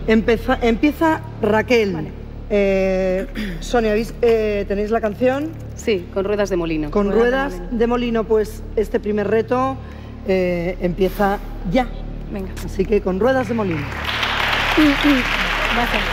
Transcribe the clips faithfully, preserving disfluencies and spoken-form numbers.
Empeza, empieza Raquel. Vale. Eh, Sonia, eh, ¿tenéis la canción? Sí, con ruedas de molino. Con ruedas, ruedas de, molino. de molino, pues este primer reto eh, empieza ya. Venga. Así que con ruedas de molino. Gracias.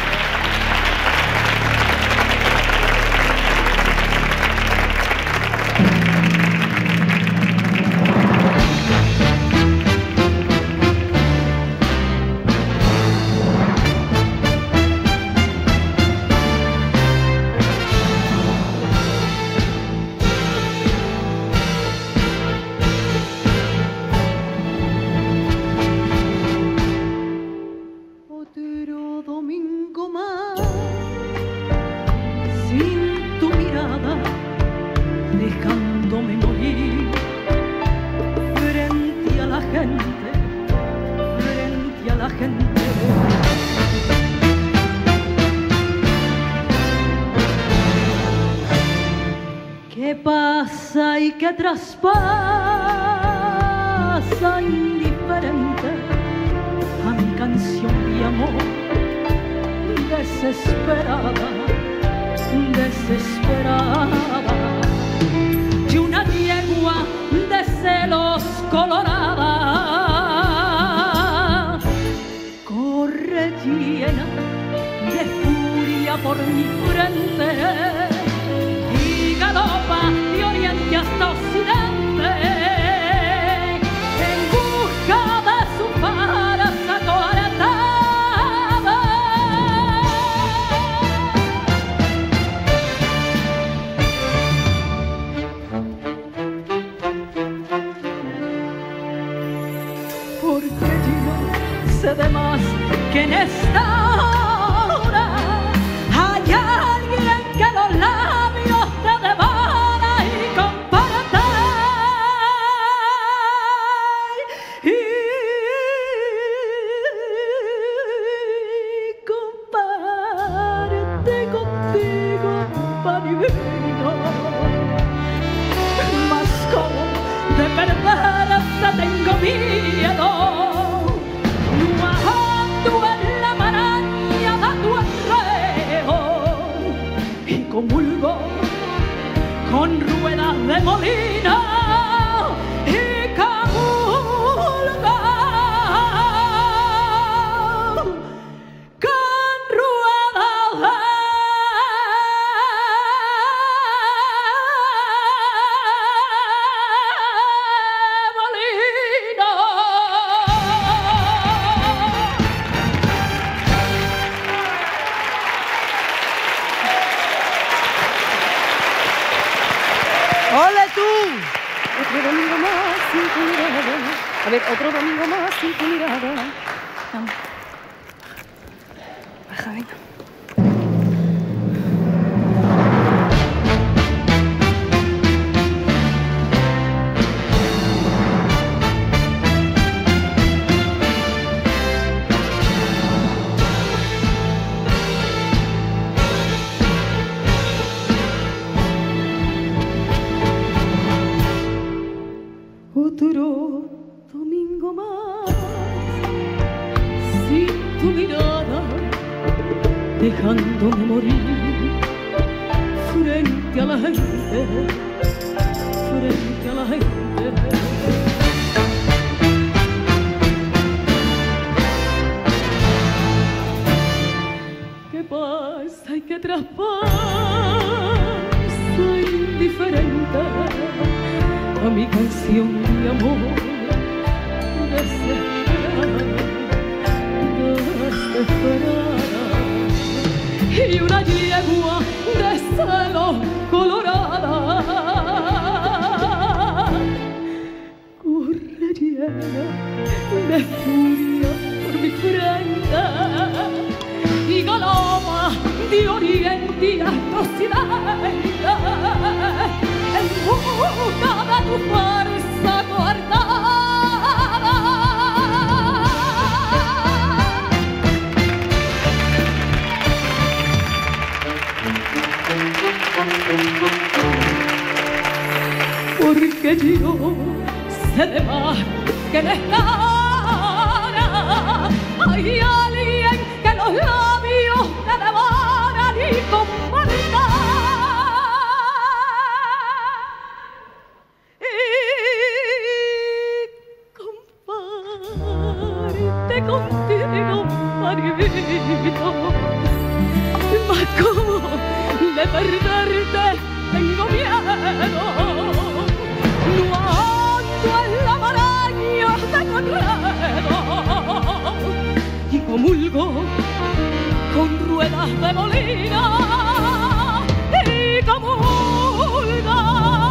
¿Qué pasa y qué traspasa indiferente a mi canción de amor? Desesperada, desesperada, y una yegua de celos colorada corre llena de furia por mi frente y galopa de oriente hasta occidente en busca de su farsa coartada. Porque yo sé de más que en esta hora hay alguien que los labios te devora y comparte y comparte contigo pan y vino, mas como de perderte tengo miedo. Comulgo con ruedas de molino y comulgo con ruedas de molino. ¡Hola tú! Otro domingo más sin tu mirada. A ver, otro domingo más sin tu mirada. Vamos. Baja, venga. Otro domingo más sin tu mirada, dejándome morir frente a la gente, frente a la gente. ¿Qué pasa y qué traspasa indiferente a mi canción de amor? Desesperada, desesperada, y una yegua de celos colorada corre llena de furia por mi frente y galopa de oriente hasta occidente en busca de tu fuerza coartada. Porque yo sé de más que en esta hora hay alguien que los marito, mas como de perderte tengo miedo, no ando en la maraña de Conredo y comulgo con ruedas de molina y comulgo